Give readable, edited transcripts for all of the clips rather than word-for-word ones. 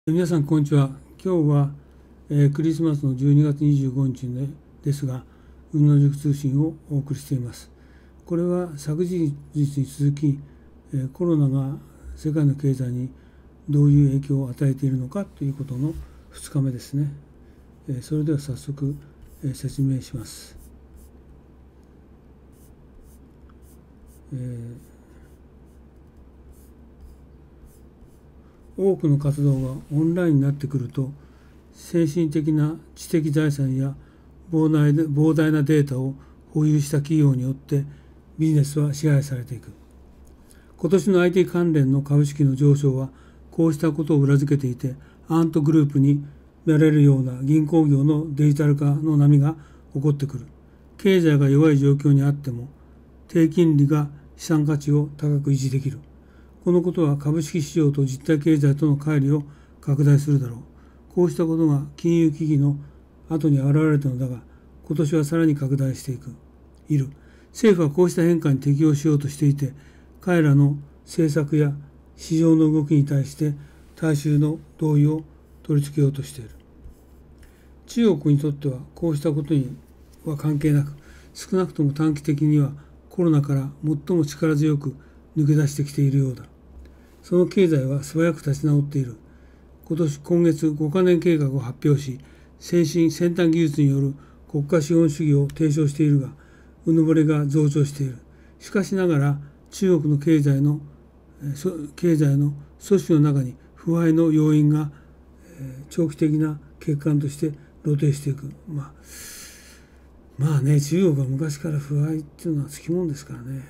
皆さんこんにちは。今日は、クリスマスの12月25日、ですが、雲の塾通信をお送りしています。これは昨日に続き、コロナが世界の経済にどういう影響を与えているのかということの2日目ですね。それでは早速、説明します。多くの活動がオンラインになってくると、先進的な知的財産や膨大なデータを保有した企業によってビジネスは支配されていく。今年の IT 関連の株式の上昇はこうしたことを裏付けていて、アントグループに見られるような銀行業のデジタル化の波が起こってくる。経済が弱い状況にあっても低金利が資産価値を高く維持できる。このことは株式市場と実体経済との乖離を拡大するだろう。こうしたことが金融危機の後に現れたのだが、今年はさらに拡大している。政府はこうした変化に適応しようとしていて、彼らの政策や市場の動きに対して大衆の同意を取り付けようとしている。中国にとってはこうしたことには関係なく、少なくとも短期的にはコロナから最も力強く抜け出してきているようだ。その経済は素早く立ち直っている。今月5カ年計画を発表し、先端技術による国家資本主義を提唱しているが、うぬぼれが増長している。しかしながら中国の経済の組織の中に腐敗の要因が長期的な欠陥として露呈していく。まあね、中国は昔から腐敗っていうのはつきもんですからね。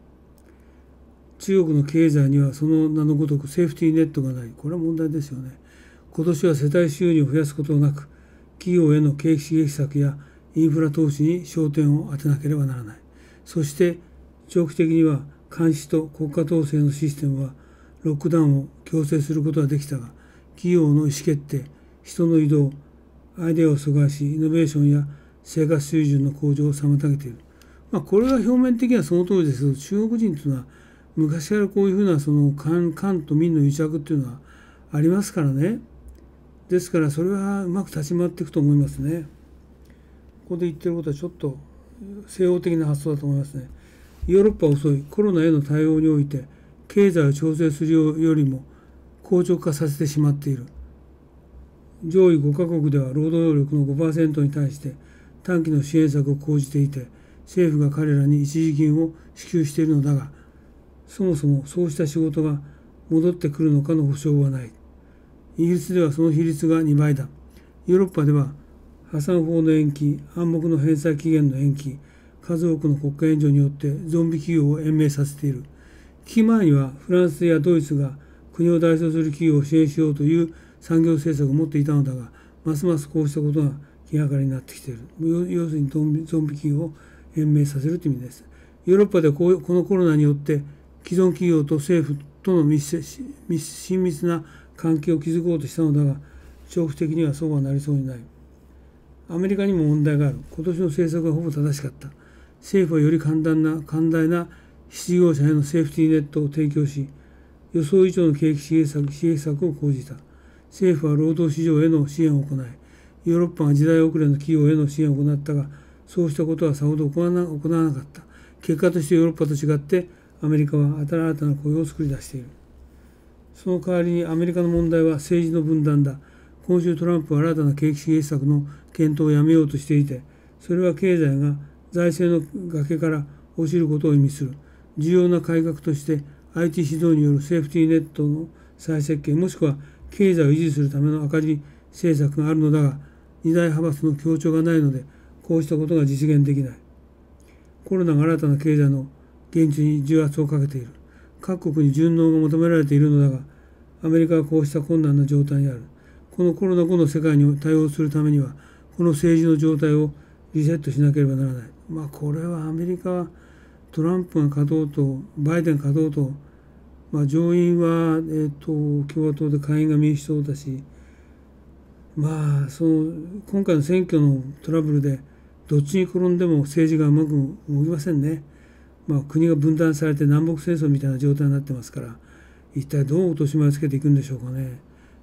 中国の経済にはその名のごとくセーフティーネットがない。これは問題ですよね。今年は世帯収入を増やすことなく、企業への景気刺激策やインフラ投資に焦点を当てなければならない。そして長期的には監視と国家統制のシステムはロックダウンを強制することはできたが、企業の意思決定、人の移動、アイデアを阻害し、イノベーションや生活水準の向上を妨げている。これは表面的にはその通りですけど、中国人というのは昔からこういうふうなその官と民の癒着っていうのはありますからね。ですからそれはうまく立ち回っていくと思いますね。ここで言ってることはちょっと西欧的な発想だと思いますね。ヨーロッパは遅い。コロナへの対応において経済を調整するよりも硬直化させてしまっている。上位5カ国では労働力の 5% に対して短期の支援策を講じていて、政府が彼らに一時金を支給しているのだが、そもそもそうした仕事が戻ってくるのかの保証はない。イギリスではその比率が2倍だ。ヨーロッパでは破産法の延期、暗黙の返済期限の延期、数多くの国家援助によってゾンビ企業を延命させている。危機前にはフランスやドイツが国を代表する企業を支援しようという産業政策を持っていたのだが、ますますこうしたことが気がかりになってきている。要するにゾンビ企業を延命させるという意味です。ヨーロッパではこのコロナによって既存企業と政府との親密な関係を築こうとしたのだが、長期的にはそうはなりそうにない。アメリカにも問題がある。今年の政策はほぼ正しかった。政府はより寛大な失業者へのセーフティーネットを提供し、予想以上の景気刺激策を講じた。政府は労働市場への支援を行い、ヨーロッパが時代遅れの企業への支援を行ったが、そうしたことはさほど行わなかった。結果としてヨーロッパと違ってアメリカは新たな雇用を作り出している。その代わりにアメリカの問題は政治の分断だ。今週トランプは新たな景気刺激策の検討をやめようとしていて、それは経済が財政の崖から落ちることを意味する。重要な改革として IT 指導によるセーフティーネットの再設計、もしくは経済を維持するための赤字政策があるのだが、二大派閥の協調がないので、こうしたことが実現できない。コロナが新たな経済の現地に重圧をかけている。各国に順応が求められているのだが、アメリカはこうした困難な状態にある。このコロナ後の世界に対応するためには、この政治の状態をリセットしなければならない。これはアメリカはトランプが勝とうと、バイデンが勝とうと、上院は、共和党で下院が民主党だし、今回の選挙のトラブルでどっちに転んでも政治がうまく動きませんね。国が分断されて南北戦争みたいな状態になってますから、一体どう落とし前をつけていくんでしょうかね。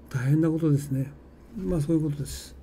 大変なことですね。そういうことです。